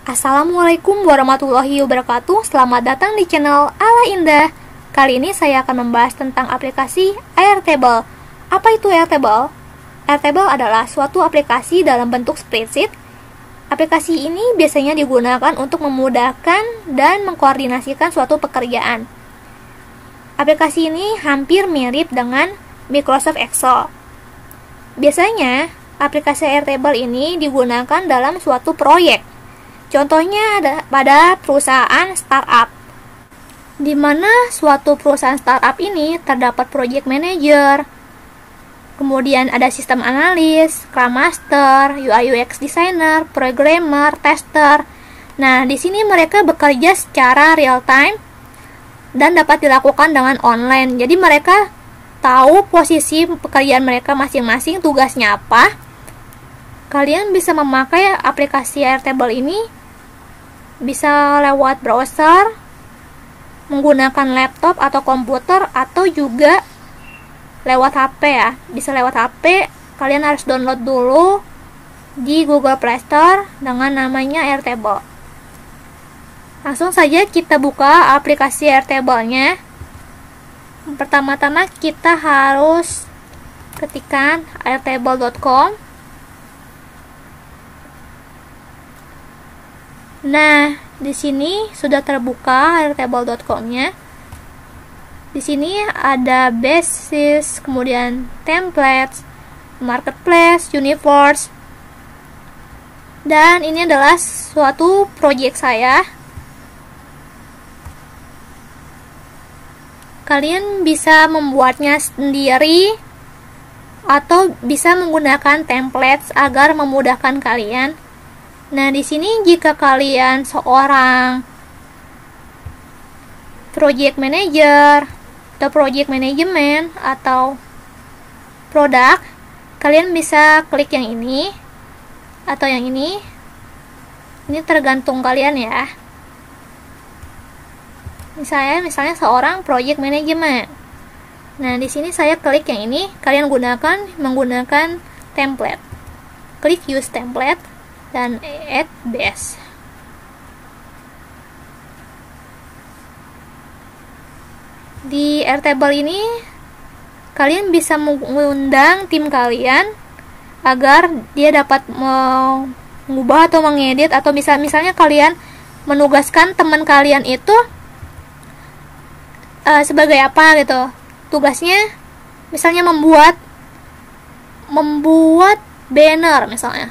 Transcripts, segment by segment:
Assalamualaikum warahmatullahi wabarakatuh. Selamat datang di channel Ala Indah. Kali ini saya akan membahas tentang aplikasi Airtable. Apa itu Airtable? Airtable adalah suatu aplikasi dalam bentuk spreadsheet. Aplikasi ini biasanya digunakan untuk memudahkan dan mengkoordinasikan suatu pekerjaan. Aplikasi ini hampir mirip dengan Microsoft Excel. Biasanya, aplikasi Airtable ini digunakan dalam suatu proyek. Contohnya ada pada perusahaan startup, di mana suatu perusahaan startup ini terdapat project manager, kemudian ada sistem analis, scrum master, UI UX designer, programmer, tester. Nah, di sini mereka bekerja secara real time dan dapat dilakukan dengan online. Jadi mereka tahu posisi pekerjaan mereka masing-masing, tugasnya apa. Kalian bisa memakai aplikasi Airtable ini bisa lewat browser, menggunakan laptop atau komputer, atau juga lewat HP ya. Bisa lewat HP, kalian harus download dulu di Google Play Store dengan namanya Airtable. Langsung saja kita buka aplikasi Airtable-nya. Pertama-tama kita harus ketikkan airtable.com. Nah, di sini sudah terbuka airtable.com-nya. Di sini ada basis, kemudian templates, marketplace, universe. Dan ini adalah suatu project saya. Kalian bisa membuatnya sendiri atau bisa menggunakan templates agar memudahkan kalian. Nah, di sini jika kalian seorang project manager atau project management atau produk, kalian bisa klik yang ini atau yang ini. Ini tergantung kalian ya. Misalnya seorang project management. Nah, di sini saya klik yang ini, kalian menggunakan template. Klik use template dan add base. Di Airtable ini kalian bisa mengundang tim kalian agar dia dapat mengubah atau mengedit, atau misalnya kalian menugaskan teman kalian itu sebagai apa gitu. Tugasnya misalnya membuat banner misalnya.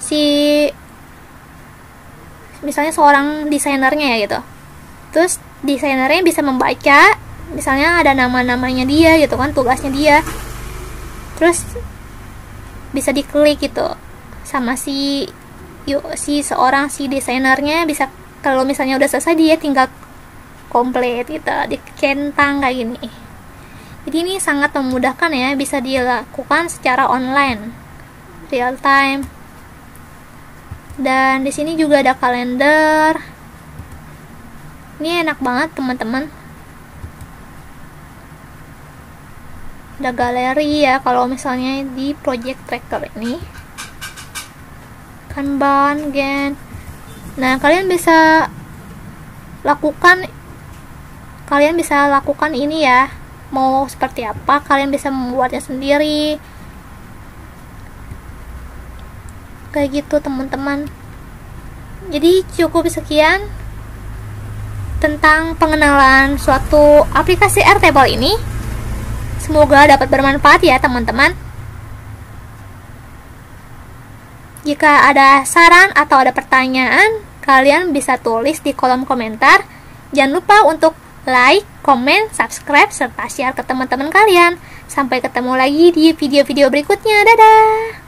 Misalnya seorang desainernya ya gitu. Terus desainernya bisa membaca, misalnya ada nama-namanya dia gitu kan, tugasnya dia. Terus bisa diklik gitu sama si desainernya. Bisa, kalau misalnya udah selesai, dia tinggal komplit gitu, dicentang kayak gini. Jadi ini sangat memudahkan ya, bisa dilakukan secara online, real time. Dan di sini juga ada kalender. Ini enak banget teman-teman. Ada galeri ya kalau misalnya di project tracker ini. Kanban, Gantt. Nah, kalian bisa lakukan ini ya. Mau seperti apa, kalian bisa membuatnya sendiri. Kayak gitu teman-teman. Jadi cukup sekian tentang pengenalan suatu aplikasi Airtable ini. Semoga dapat bermanfaat ya teman-teman. Jika ada saran atau ada pertanyaan, kalian bisa tulis di kolom komentar. Jangan lupa untuk like, comment, subscribe, serta share ke teman-teman kalian. Sampai ketemu lagi di video-video berikutnya. Dadah!